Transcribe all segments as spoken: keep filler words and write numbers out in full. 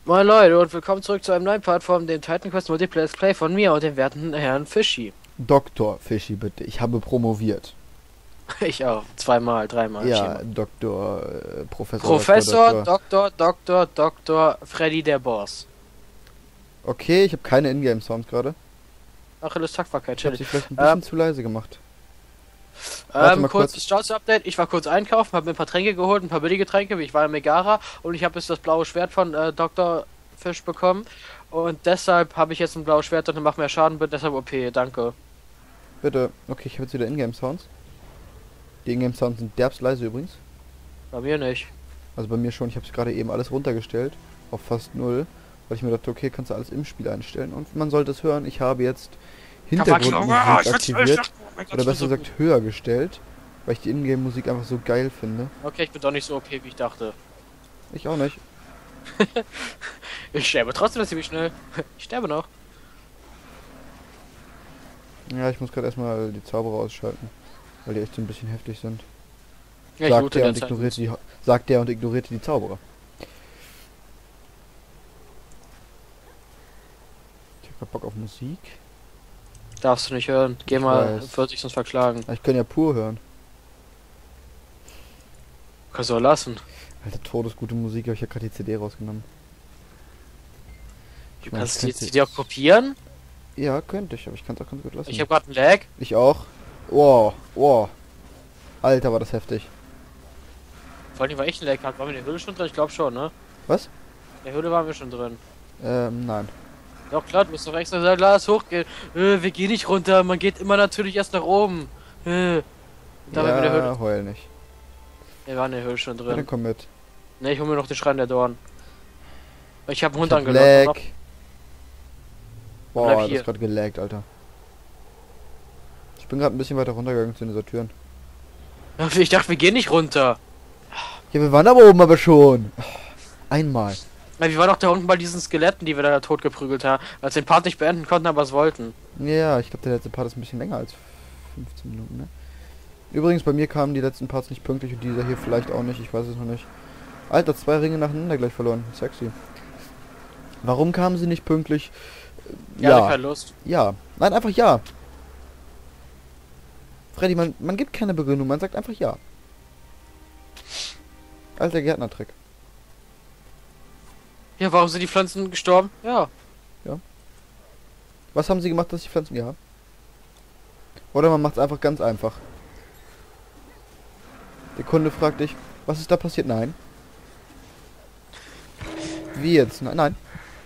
Moin Leute und willkommen zurück zu einem neuen Part von dem Titan Quest Multiplayer Let's Play von mir und dem werten Herrn Fischi. Doktor Fischi, bitte. Ich habe promoviert. Ich auch. Zweimal, dreimal. Ja, Doktor, äh, Professor. Professor, Doktor, Doktor, Doktor, Doktor, Freddy der Boss. Okay, ich habe keine Ingame-Sounds gerade. Achilles Taktbarkeit, Ich habe chill. sie vielleicht ein bisschen Ähm, zu leise gemacht. Warte Ähm, mal kurz. kurzes Status-Update. Ich war kurz einkaufen, habe mir ein paar Tränke geholt, ein paar billige Tränke, wie ich war in Megara und ich habe jetzt das blaue Schwert von äh, Doktor Fisch bekommen und deshalb habe ich jetzt ein blaues Schwert und dann macht mehr Schaden, bin deshalb O P, danke. Bitte. Okay, ich habe jetzt wieder Ingame-Sounds. Die Ingame-Sounds sind derbst leise übrigens. Bei mir nicht. Also bei mir schon. Ich habe es gerade eben alles runtergestellt. Auf fast null. Weil ich mir dachte, okay, kannst du alles im Spiel einstellen. Und man sollte es hören. Ich habe jetzt Hintergrundmusik aktiviert. Oder besser gesagt höher gestellt. Weil ich die Ingame-Musik einfach so geil finde. Okay, ich bin doch nicht so O P, wie ich dachte. Ich auch nicht. Ich sterbe trotzdem ziemlich schnell. Ich sterbe noch. Ja, ich muss gerade erstmal die Zauberer ausschalten. Weil die echt so ein bisschen heftig sind. Ja, ich Sagt loote der in und der Zeit. ignorierte die, sagt der und ignorierte die Zauberer. Ich hab grad Bock auf Musik. Darfst du nicht hören. Geh Ich mal, weiß. wird sich sonst verklagen. Aber ich kann ja pur hören. Kannst du auch lassen. Alter, todesgute Musik, habe ich ja gerade die C D rausgenommen. Du meine, kannst ich die könnte- C D auch kopieren. Ja, könnte ich, aber ich kann es auch ganz gut lassen. Ich habe gerade einen Lag. Ich auch. Wow, wow. Alter, war das heftig. Vor allem war ich ein Lag. Waren wir in der Höhle schon drin? Ich glaube schon, ne? Was? In der Höhle waren wir schon drin. Ähm, nein. Doch klar, du musst doch extra sagen, lass hochgehen. Äh, wir gehen nicht runter, man geht immer natürlich erst nach oben. Äh. Da waren wir in der Höhle. Ja, heul nicht. Wir waren in der Höhle schon Ja, dann drin. komm mit. Ne, ich hol mir noch den Schrein der Dorn. Ich habe einen Hund Ich hab angelockt. Lag. Boah, Bleib das hier. ist gerade gelaggt, Alter. Ich bin gerade ein bisschen weiter runtergegangen zu dieser Türen. Ja, ich dachte, wir gehen nicht runter. Ja, wir waren aber oben aber schon. Einmal. Ja, wir waren doch da unten bei diesen Skeletten, die wir da tot geprügelt haben, als wir den Part nicht beenden konnten, aber es wollten. Ja, ich glaube, der letzte Part ist ein bisschen länger als fünfzehn Minuten, ne? Übrigens, bei mir kamen die letzten Parts nicht pünktlich und dieser hier vielleicht auch nicht, ich weiß es noch nicht. Alter, zwei Ringe nacheinander gleich verloren. Sexy. Warum kamen sie nicht pünktlich? Ja, Ja. keine Lust. Ja. Nein, einfach ja. Freddy, man, man gibt keine Begründung, man sagt einfach ja. Alter Gärtnertrick. Ja, warum sind die Pflanzen gestorben? Ja. Was haben sie gemacht, dass die Pflanzen ja? Oder man macht es einfach ganz einfach. Der Kunde fragt dich, was ist da passiert? Nein. Wie jetzt? Nein, nein.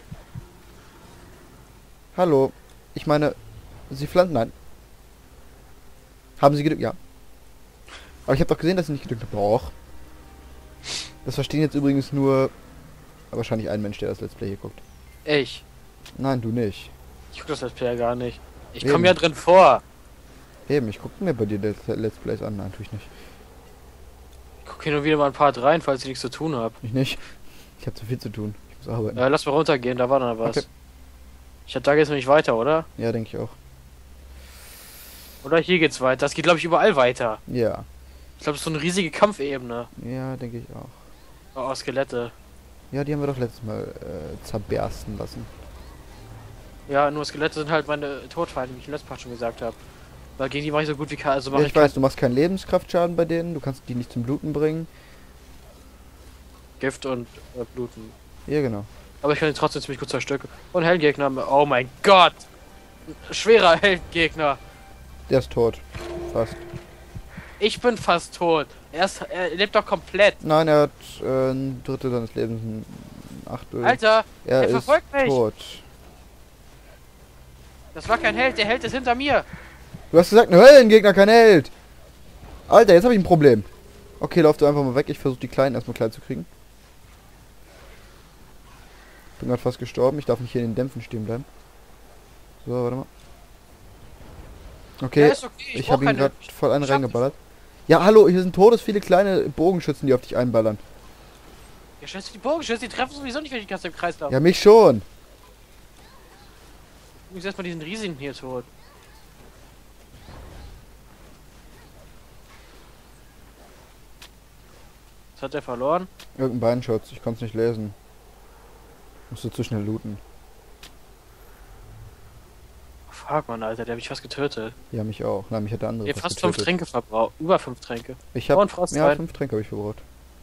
Hallo. Ich meine, sie pflanzen? Nein. Haben sie gedüngt? Ja. Aber ich habe doch gesehen, dass sie nicht gedüngt haben. Doch. Das verstehen jetzt übrigens nur wahrscheinlich ein Mensch, der das Let's Play hier guckt. Ich. Nein, du nicht. Ich guck das Let's Play ja gar nicht. Ich Eben. komme ja drin vor. Eben, ich gucke mir bei dir Let's Let's Plays an. Nein, tue ich nicht. Ich gucke hier nur wieder mal ein Part rein, falls ich nichts zu tun habe. Ich nicht. Ich habe zu viel zu tun. Ich muss arbeiten. Ja, lass mal runtergehen, da war noch was. Okay. Ich hab da geht's noch nicht weiter, oder? Ja, denke ich auch. Oder hier geht's weiter. Das geht, glaube ich, überall weiter. Ja. Ich glaube, das ist so eine riesige Kampfebene. Ja, denke ich auch. Oh, Skelette. Ja, die haben wir doch letztes Mal äh, zerbersten lassen. Ja, nur Skelette sind halt meine Todfeinde, wie ich im letzten Part schon gesagt habe. Weil gegen die mache ich so gut wie kann. Also Ja, mache ich ich weiß, du machst keinen Lebenskraftschaden bei denen, du kannst die nicht zum Bluten bringen. Gift und äh, Bluten. Ja, genau. Aber ich kann ihn trotzdem ziemlich gut zerstückeln. Und Heldengegner. Oh mein Gott! Ein schwerer Heldengegner. Der ist tot. Fast. Ich bin fast tot. Er, ist, er lebt doch komplett. Nein, er hat äh, ein Drittel seines Lebens, ein Achtel. Alter, er er ist verfolgt mich. tot. das war kein Held. Der Held ist hinter mir. Du hast gesagt, ein Höllengegner, kein Held! Alter, jetzt habe ich ein Problem. Okay, lauf du einfach mal weg, ich versuche die Kleinen erstmal klein zu kriegen. Bin gerade fast gestorben, ich darf nicht hier in den Dämpfen stehen bleiben. So, warte mal. Okay, Ja, ist okay. Ich, ich brauch habe ihn keine- gerade voll einen Ich hab- reingeballert. Ja, hallo, hier sind todes viele kleine Bogenschützen, die auf dich einballern. Ja, scheiße, die Bogenschüsse, die treffen sowieso nicht, wenn ich die ganze Zeit im Kreis laufe. Ja, mich schon. Ich muss erstmal diesen riesigen hier tot. Was hat er verloren? Irgendein Beinschutz, ich konnte es nicht lesen. Musst du zu schnell looten. Fuck, man, Alter, der hat mich fast getötet. Ja, mich auch. Nein, mich hat der andere Ich hab fast fünf Tränke verbraucht. Über fünf Tränke. Ich hab, oh, Frost ja, rein. fünf Tränke habe ich verbraucht.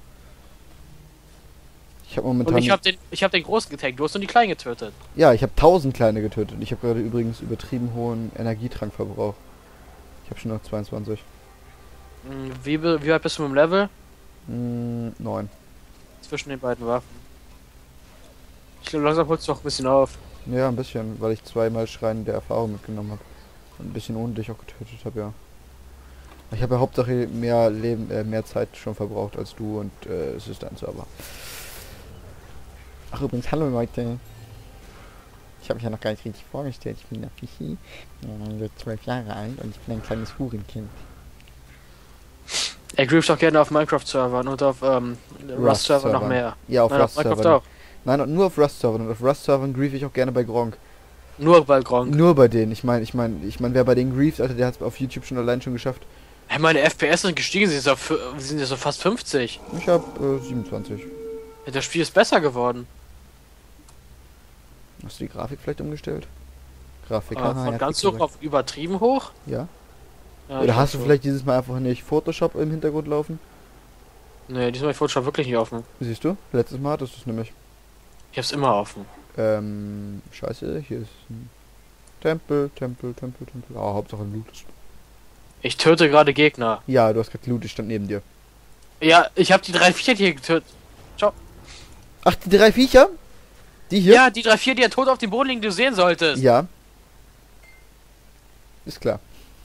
Ich habe momentan... Und ich hab den, ich hab den großen getankt, du hast nur die kleinen getötet. Ja, ich habe tausend kleine getötet. Ich habe gerade übrigens übertrieben hohen Energietrankverbrauch. Ich habe schon noch zweiundzwanzig. Wie, wie weit bist du mit dem Level? Mm, neun. Zwischen den beiden Waffen. Ich glaube, langsam holst du noch ein bisschen auf. Ja, ein bisschen, weil ich zweimal Schreien der Erfahrung mitgenommen habe. Und ein bisschen ohne dich auch getötet habe, ja. Ich habe ja Hauptsache mehr Leben, äh, mehr Zeit schon verbraucht als du und äh, es ist dein Server. Ach übrigens, hallo Leute. Ich habe mich ja noch gar nicht richtig vorgestellt. Ich bin der Fichi, äh, zwölf Jahre alt und ich bin ein kleines Hurenkind. Er grieft auch gerne auf Minecraft-Servern und auf ähm, Rust-Servern noch mehr. Ja, auf Rust-Servern. auch. Nein, und nur auf Rust-Servern. Und auf Rust-Servern grief ich auch gerne bei Gronk. Nur bei Gronk? Nur bei denen. Ich meine, ich meine, ich meine, wer bei denen grieft, Alter, der hat es auf YouTube schon allein schon geschafft. Hey, meine F P S sind gestiegen, sie sind, auf, sind jetzt so fast fünfzig. Ich hab äh, siebenundzwanzig. Ja, das Spiel ist besser geworden. Hast du die Grafik vielleicht umgestellt? Grafik, Äh, aha, von ja, ganz hoch auf übertrieben hoch? Ja. Ja, Oder hast du so. vielleicht dieses Mal einfach nicht Photoshop im Hintergrund laufen? Nee, diesmal ist Photoshop wirklich nicht offen. Siehst du? Letztes Mal hattest du es nämlich. Ich hab's immer offen. Ähm, scheiße, hier ist ein Tempel, Tempel, Tempel, Tempel. Ah, Hauptsache Loot. Ich töte gerade Gegner. Ja, du hast gerade Loot, ich stand neben dir. Ja, ich habe die drei Viecher hier getötet. Ciao. Ach, die drei Viecher? Die hier? Ja, die drei Vier, die ja tot auf dem Boden liegen, die du sehen solltest. Ja. Ist klar.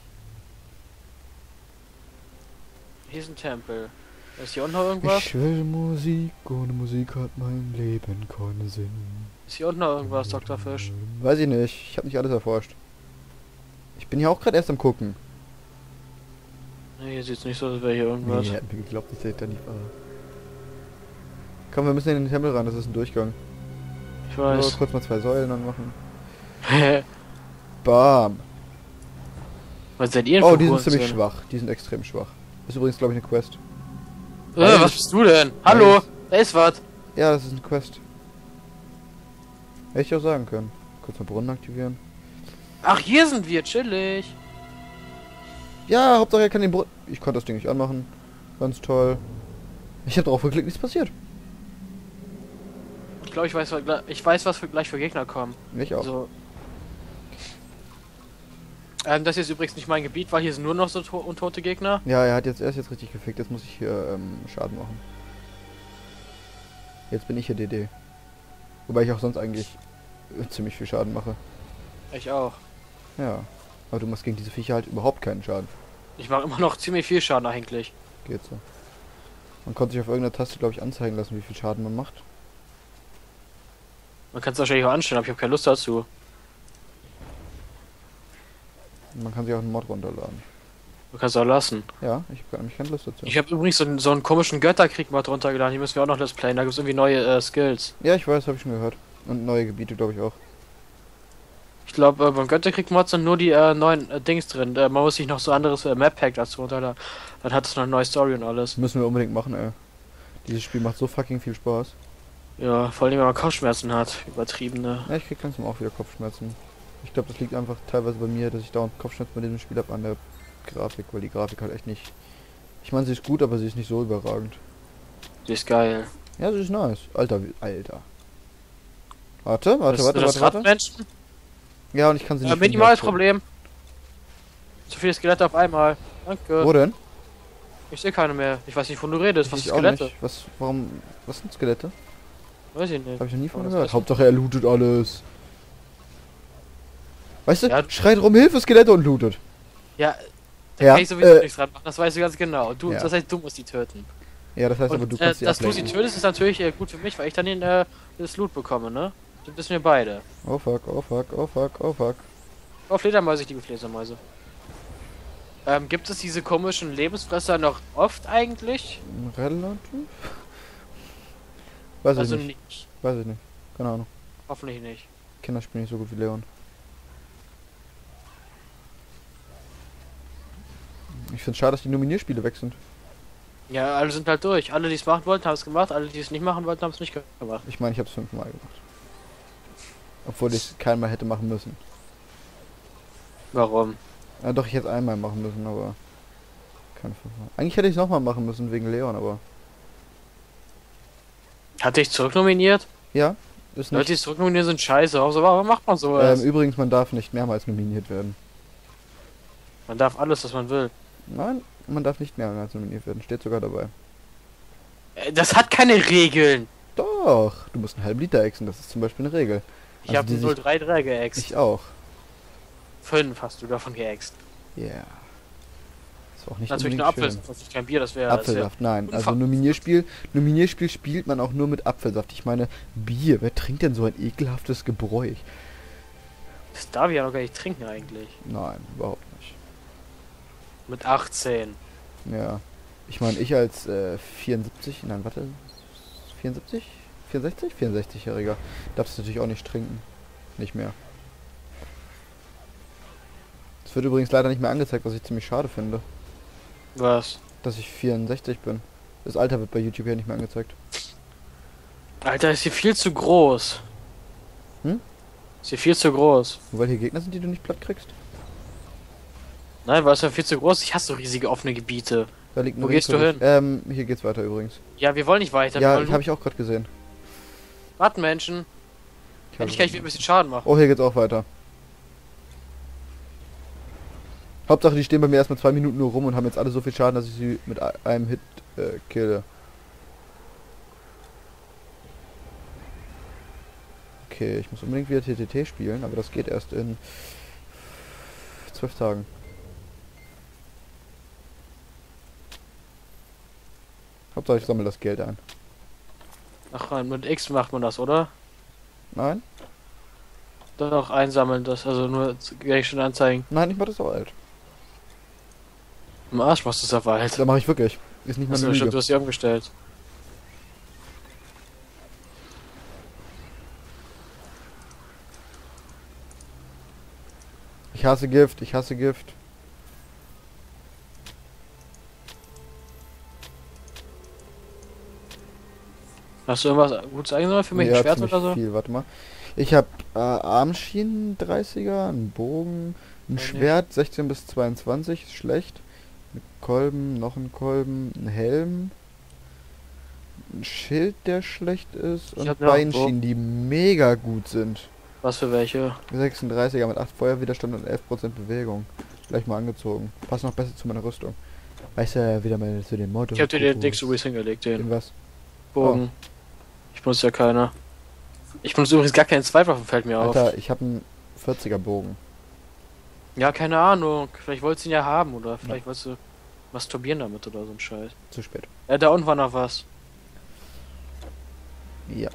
Hier ist ein Tempel. Ist hier unten noch irgendwas? Ich will Musik, ohne Musik hat mein Leben keinen Sinn. Ist hier unten noch irgendwas, Doktor Fisch? Weiß ich nicht, ich habe nicht alles erforscht. Ich bin ja auch gerade erst am gucken. Nee, hier sieht's nicht so, als wäre hier irgendwas. Nee, er hat mir geglaubt, dass ich da nicht war. Komm, wir müssen in den Tempel rein, das ist ein Durchgang. Ich weiß. So, kurz mal zwei Säulen anmachen. Bam. Was seid ihr denn Oh, für die sind Hurensohn? ziemlich schwach. Die sind extrem schwach. Ist übrigens, glaube ich, eine Quest. Äh, was bist du denn? Hallo, da ist was. Ja, das ist eine Quest. Hätte ich auch sagen können. Kurz mal Brunnen aktivieren. Ach, hier sind wir, chillig. Ja, Hauptsache er kann den Brunnen... Ich konnte das Ding nicht anmachen. Ganz toll. Ich habe drauf geklickt, nichts passiert. Ich glaube, ich weiß, was, ich weiß, was für, gleich für Gegner kommen. Mich auch. Also, ähm, das hier ist übrigens nicht mein Gebiet, weil hier sind nur noch so to untote Gegner. Ja, er hat jetzt erst jetzt richtig gefickt. Jetzt muss ich hier ähm, Schaden machen. Jetzt bin ich hier D D. Wobei ich auch sonst eigentlich äh, ziemlich viel Schaden mache. Ich auch. Ja. Aber du machst gegen diese Viecher halt überhaupt keinen Schaden. Ich mache immer noch ziemlich viel Schaden eigentlich. Geht so. Man konnte sich auf irgendeiner Taste, glaube ich, anzeigen lassen, wie viel Schaden man macht. Man kann es wahrscheinlich auch anstellen, aber ich habe keine Lust dazu. Und man kann sich auch einen Mod runterladen. Du kannst auch lassen. Ja, ich habe nämlich keine Lust dazu. Ich habe übrigens so, einen- so einen komischen Götterkrieg-Mod runtergeladen. Hier müssen wir auch noch Let's Playen. Da gibt es irgendwie neue äh, Skills. Ja, ich weiß, habe ich schon gehört. Und neue Gebiete, glaube ich, auch. Ich glaube, äh, beim Götterkrieg-Mod sind nur die äh, neuen äh, Dings drin. Äh, man muss sich noch so anderes äh, Map-Pack dazu runterladen. Dann hat es noch eine neue Story und alles. Müssen wir unbedingt machen, ey. Dieses Spiel macht so fucking viel Spaß. Ja, vor allem, wenn man Kopfschmerzen hat. Übertriebene. Ja, ich krieg langsam auch wieder Kopfschmerzen. Ich glaube, das liegt einfach teilweise bei mir, dass ich dauernd Kopfschmerzen bei diesem Spiel habe an der Grafik, weil die Grafik halt echt nicht... Ich meine, sie ist gut, aber sie ist nicht so überragend. Die ist geil. Ja, sie ist nice. Alter, wie... Alter. Warte, warte, Das- warte, das warte, warte. Radmenschen? Ja, und ich kann sie Ja, nicht... minimales von hier Problem. Zu viele Skelette auf einmal. Danke. Wo denn? Ich sehe keine mehr. Ich weiß nicht, wovon du redest. Was Ich ist auch Skelette? nicht. Was, warum... Was sind Skelette? Weiß ich nicht. Habe ich noch nie von Aber das gehört. weiß Hauptsache er lootet alles. Weißt du, Ja. schreit rum Hilfe, Skelette und lootet. Ja, da Ja, kann ich sowieso äh, nichts dran machen. Das weißt du ganz genau. Du, Ja. Das heißt, du musst die töten. Ja, das heißt aber, Und, du äh, kannst sie dass du sie ablenken. tötest, ist natürlich äh, gut für mich, weil ich dann den, äh, das Loot bekomme, ne? Das wissen wir beide. Oh fuck, oh fuck, oh fuck, oh fuck. Oh, Fledermäuse, ich liebe Fledermäuse. Ähm, gibt es diese komischen Lebensfresser noch oft eigentlich? Relativ? Weiß Also ich nicht. nicht. Weiß ich nicht. Keine Ahnung. Hoffentlich nicht. Kinder spielen nicht so gut wie Leon. Ich finde schade, dass die Nominierspiele weg sind. Ja, alle sind halt durch. Alle, die es machen wollten, haben es gemacht. Alle, die es nicht machen wollten, haben es nicht gemacht. Ich meine, ich habe es fünfmal gemacht. Obwohl ich es keinmal hätte machen müssen. Warum? Ja, doch, ich hätte es einmal machen müssen, aber... Keine Verfahren. Eigentlich hätte ich es nochmal machen müssen, wegen Leon, aber... Hat dich zurücknominiert? Ja, ist nicht... Leute, die zurücknominiert sind scheiße. Also, warum macht man sowas? Ähm, übrigens, man darf nicht mehrmals nominiert werden. Man darf alles, was man will. Nein, man darf nicht mehrmals nominiert werden. Steht sogar dabei. Äh, Das hat keine Regeln. Doch, du musst einen halben Liter exen, das ist zum Beispiel eine Regel. Ich Also habe die null Komma drei drei geäxt. Ich auch. Fünf hast du davon geäxt. Ja. Yeah. Das war auch nicht Natürlich nur unbedingt schön. Apfelsaft, das ist kein Bier, das wäre... Apfelsaft, nein. unfa- Also Nominierspiel, Nominierspiel spielt man auch nur mit Apfelsaft. Ich meine, Bier, wer trinkt denn so ein ekelhaftes Gebräu? Das darf ich ja noch gar nicht trinken eigentlich. Nein, überhaupt nicht. Mit achtzehn. Ja. Ich meine, ich als äh, vierundsiebzig, nein, warte, vierundsiebzig? vierundsechzig? vierundsechzig-Jähriger darf es natürlich auch nicht trinken. Nicht mehr. Es wird übrigens leider nicht mehr angezeigt, was ich ziemlich schade finde. Was? Dass ich vierundsechzig bin. Das Alter wird bei YouTube ja nicht mehr angezeigt. Alter, ist hier viel zu groß. Hm? Ist hier viel zu groß. Nur weil hier Gegner sind, die du nicht platt kriegst. Nein, weil es ja viel zu groß ist. Ich hasse so riesige offene Gebiete. Da liegt ein Wo Ring gehst für du dich. Ähm, hier geht's weiter übrigens. Ja, wir wollen nicht weiter. Ja, wir habe ich auch gerade gesehen. Warten, Menschen. Ich Endlich hab- kann ich wieder ein bisschen Schaden machen. Oh, hier geht's auch weiter. Hauptsache, die stehen bei mir erstmal zwei Minuten nur rum und haben jetzt alle so viel Schaden, dass ich sie mit a- einem Hit äh, kille. Okay, ich muss unbedingt wieder T T T spielen, aber das geht erst in zwölf Tagen. Hauptsache, ich sammle das Geld ein. Ach, mit X macht man das, oder? Nein? Doch, einsammeln das. Also nur gleich schon anzeigen. Nein, ich mach das auch alt. Im Arsch machst du es aber halt. Da mache ich wirklich. Ist nicht mal Achso, eine stimmt, Lüge. du hast sie umgestellt. Ich hasse Gift, ich hasse Gift. Hast du irgendwas Gutes eingesammelt für mich? Ja, Ein Schwert ziemlich oder so? viel, warte mal. Ich habe äh, Armschienen dreißiger, einen Bogen, ein Oh, nee. Schwert sechzehn bis zweiundzwanzig, ist schlecht. Ein Kolben, noch ein Kolben, ein Helm. Ein Schild, der schlecht ist. Ich Und hab noch einen Beinschienen, die mega gut sind. Was für welche? sechsunddreißiger mit acht Feuerwiderstand und elf Prozent Bewegung. Gleich mal angezogen. Passt noch besser zu meiner Rüstung. Weißt du, ja, wieder mal zu den Motto. Ich hab dir den Dix übrigens hingelegt, den In was? Bogen. Ich benutze ja keiner. Ich benutze übrigens gar keinen Zweitwaffen, fällt mir auf. Alter, ich habe einen vierziger Bogen. Ja, keine Ahnung. Vielleicht wolltest du ihn ja haben oder vielleicht wolltest du masturbieren damit oder so ein Scheiß. Zu spät. Ja, da unten war noch was. Ja.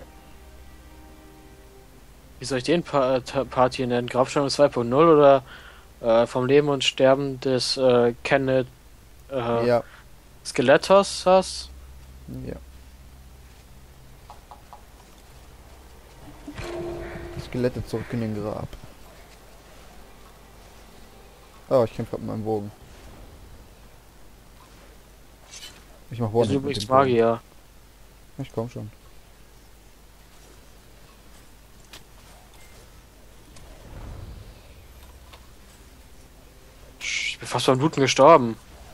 Wie soll ich den pa äh, Ta- Part hier nennen? Grabstellung zwei Punkt null oder äh, vom Leben und Sterben des äh, Kenneth äh, Ja. Skelettos hast? Ja. Skelette zurück in den Grab. Oh, ich kämpfe gerade mit meinem Bogen. Ich mach Das One. ist übrigens Magier. Ich komm schon. Ich bin fast beim Bluten gestorben.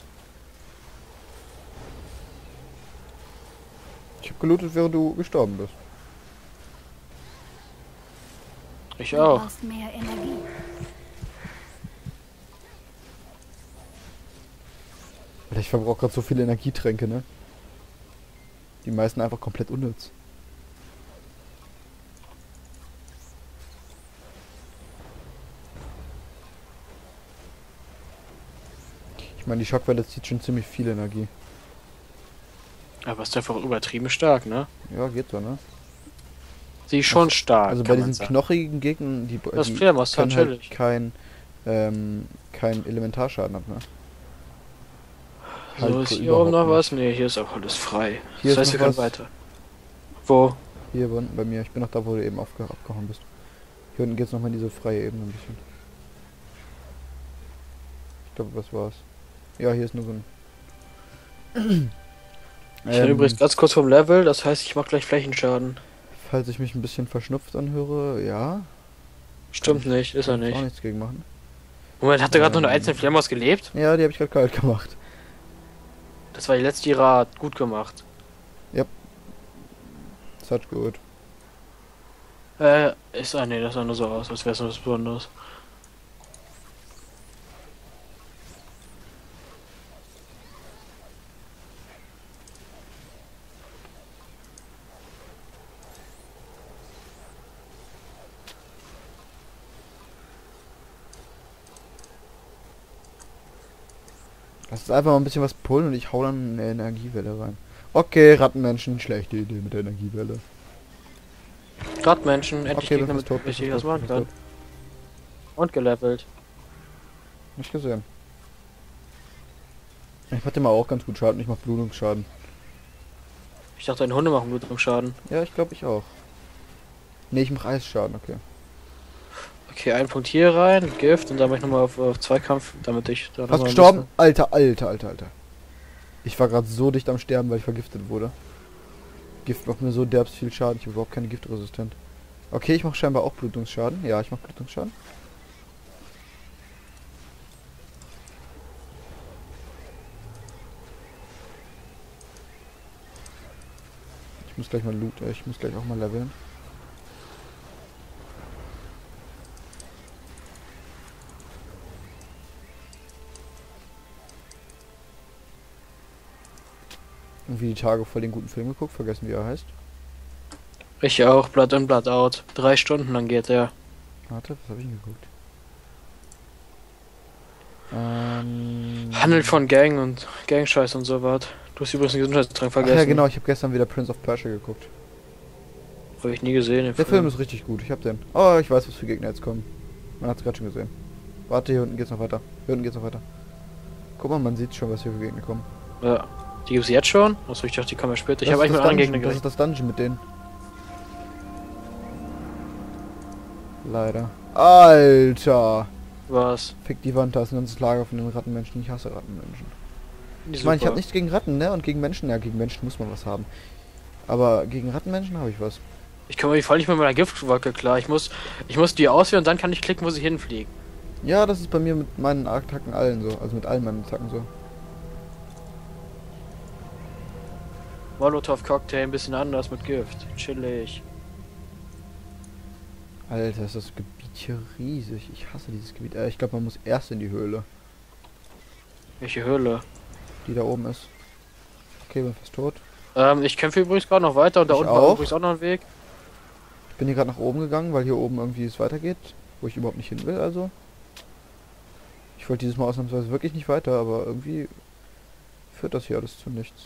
Ich hab gelootet, während du gestorben bist. Ich Du auch. brauchst mehr Energie. Alter, ich verbrauche gerade so viele Energietränke, ne? Die meisten einfach komplett unnütz. Ich meine, die Schockwelle zieht schon ziemlich viel Energie. Aber ist einfach übertrieben stark, ne? Ja, geht so, ne? Sie ist schon stark. Also bei kann man diesen sagen. knochigen Gegnern, die, Das die Fledermaus, kann natürlich. halt kein, ähm, kein Elementarschaden ab, ne? So, Halt ist so hier oben noch überhaupt was? Ne, hier ist auch alles frei. Hier das ist heißt, wir noch können was. weiter. Wo? Hier unten bei mir. Ich bin noch da, wo du eben aufge abgehauen bist. Hier unten geht's nochmal in diese freie Ebene ein bisschen. Ich glaube, was war's? Ja, hier ist nur so ein... Ich bin übrigens ganz kurz vom Level, das heißt, ich mach gleich Flächenschaden. Falls ich mich ein bisschen verschnupft anhöre, ja. Stimmt nicht, ist er nicht. Auch nichts gegen machen. Moment, hat er gerade Ähm, noch eine einzelne Flemmers gelebt? Ja, die habe ich gerade kalt gemacht. Das war die letzte ihrer gut gemacht. Such gut. Äh, ist er, nee, das sah nur so aus, als wäre es was Besonderes. Lass uns einfach mal ein bisschen was pullen und ich hau dann eine Energiewelle rein. Okay, Rattenmenschen, schlechte Idee mit der Energiewelle. Radmenschen, endlich Okay, Gegner bist mit tot, bist richtig tot, was machen bist kann. tot. Und gelevelt. Nicht gesehen. Ich mach dir mal auch ganz gut Schaden, ich mach Blutungsschaden. Ich dachte, deine Hunde machen Blutungsschaden. Ja, ich glaube ich auch. Ne, ich mach Eisschaden, okay. Okay, ein Punkt hier rein, Gift und dann mach ich nochmal auf, auf Zweikampf, damit ich da noch Hast mal ein gestorben? bisschen- Alter, alter, alter, alter. Ich war gerade so dicht am Sterben, weil ich vergiftet wurde. Gift macht mir so derbst viel Schaden, ich habe überhaupt keine Giftresistent. Okay, ich mache scheinbar auch Blutungsschaden. Ja, ich mache Blutungsschaden. Ich muss gleich mal loot, äh, ich muss gleich auch mal leveln. Irgendwie die Tage voll den guten Film geguckt, vergessen wie er heißt. Ich auch, Blood in, Blood out. Drei Stunden lang geht der. Warte, was habe ich denn geguckt? Ähm... Handelt von Gang und Gang-Scheiß und so was. Du hast übrigens den Gesundheitstrank Ach vergessen. ja, genau, ich habe gestern wieder Prince of Persia geguckt. Habe ich nie gesehen. Den Der Film ist richtig gut, ich hab den. Oh, ich weiß, was für Gegner jetzt kommen. Man hat's gerade schon gesehen. Warte, hier unten geht's noch weiter. Hier unten geht's noch weiter. Guck mal, man sieht schon, was hier für Gegner kommen. Ja. Die gibt's jetzt schon? Achso, ich dachte, die kommen ja später. Ich Das habe ist eigentlich das mit anderen Dungeon, Gegnern Das ist gerechnet. das Dungeon mit denen. Leider. Alter! Was? Fick die Wand, da ist ein ganzes Lager von den Rattenmenschen. Ich hasse Rattenmenschen. Die Ich meine, ich super. habe nichts gegen Ratten, ne? Und gegen Menschen, ja, gegen Menschen muss man was haben. Aber gegen Rattenmenschen habe ich was. Ich komme voll nicht mit meiner Giftwolke klar. Ich muss, ich muss die auswählen und dann kann ich klicken, wo sie hinfliegen. Ja, das ist bei mir mit meinen Attacken allen so. Also mit allen meinen Attacken so. Molotov-Cocktail ein bisschen anders mit Gift. Chillig. Alter, ist das Gebiet hier riesig. Ich hasse dieses Gebiet. Äh, ich glaube, man muss erst in die Höhle, Welche Höhle? die da oben ist. Okay, bin fast tot. Ähm, ich kämpfe übrigens gerade noch weiter und da Ich unten war auch. übrigens auch noch ein Weg. Ich bin hier gerade nach oben gegangen, weil hier oben irgendwie es weitergeht. Wo ich überhaupt nicht hin will, also. Ich wollte dieses Mal ausnahmsweise wirklich nicht weiter, aber irgendwie führt das hier alles zu nichts.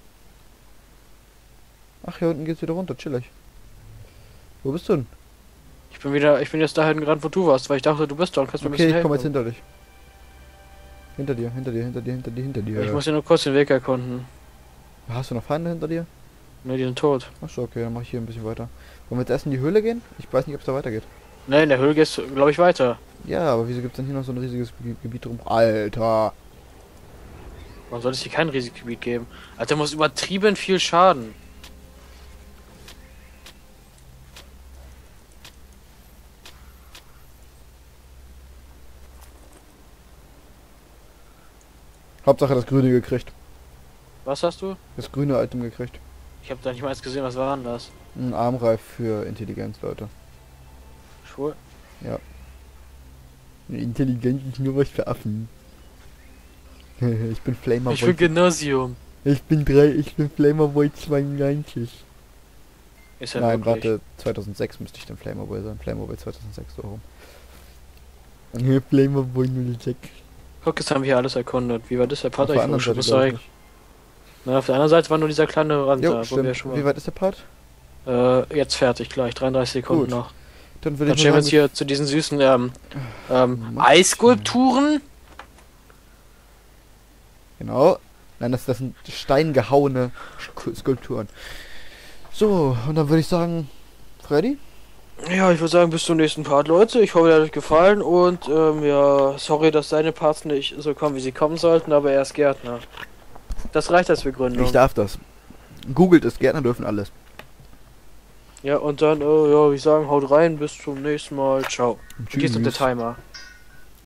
Ach, hier unten geht's wieder runter, chillig. Wo bist du denn? Ich bin wieder, ich bin jetzt dahin gerannt, wo du warst, weil ich dachte, du bist da und kannst mir ein Okay, bisschen ich komme jetzt helfen. hinter dich. Hinter dir, hinter dir, hinter dir, hinter dir, hinter dir. Ich muss ja nur kurz den Weg erkunden. Hast du noch Feinde hinter dir? Ne, die sind tot. Achso, okay, dann mache ich hier ein bisschen weiter. Wollen wir jetzt erst in die Höhle gehen? Ich weiß nicht, ob es da weitergeht. Ne, in der Höhle geht's, glaube ich, weiter. Ja, aber wieso gibt es denn hier noch so ein riesiges Gebiet, Gebiet drum? Alter! Warum soll es hier kein Risikogebiet geben? Alter, muss übertrieben viel Schaden. Hauptsache das Grüne gekriegt. Was hast du? Das grüne Item gekriegt. Ich habe da nicht mal eins gesehen, was war denn das? Ein Armreif für Intelligenz, Leute. Schwul? Intelligenz ist nur was für Affen. Ich bin Flamer Ich bin Boy. Gymnasium. Ich bin drei, ich bin Flamer Boy zweiundneunzig. Ist ja Nein, wirklich. warte, zweitausendsechs müsste ich dann Flamer Boy sein. Flamer Boy zweitausendsechs, so rum. Hier, Flamer Boy null sechs. Guck, jetzt haben wir hier alles erkundet. Wie war das der Auf Part? der Ich anderen muss Seite, muss glaub ich sagen. Na, auf der anderen Seite war nur dieser kleine Rand Jo, da, wo wir stimmt. schon Wie mal. weit ist der Part? Äh, jetzt fertig gleich, dreiunddreißig Sekunden Gut. noch. Dann würde Dann ich stellen wir mal uns sagen, hier zu diesen süßen ähm, ähm, Mann. Eisskulpturen. genau. Nein, das, das sind steingehauene Sk- Skulpturen. So, und dann würde ich sagen, Freddy? Ja, ich würde sagen, bis zum nächsten Part, Leute. Ich hoffe, ihr hat euch gefallen und ähm, ja, sorry, dass seine Parts nicht so kommen, wie sie kommen sollten, aber er ist Gärtner. Das reicht als Begründung. Ich darf das. Googelt es, Gärtner dürfen alles. Ja, und dann, äh, ja, ich sagen, haut rein, bis zum nächsten Mal, ciao. Tschüss. Vergiss noch der Timer.